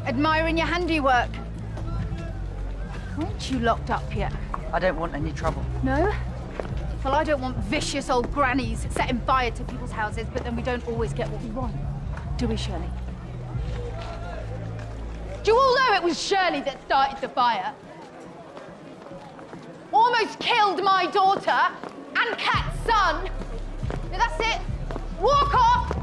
Admiring your handiwork. Aren't you locked up yet? I don't want any trouble. No? Well, I don't want vicious old grannies setting fire to people's houses, but then we don't always get what we want. Do we, Shirley? Do you all know it was Shirley that started the fire? Almost killed my daughter and Kat's son. Now that's it. Walk off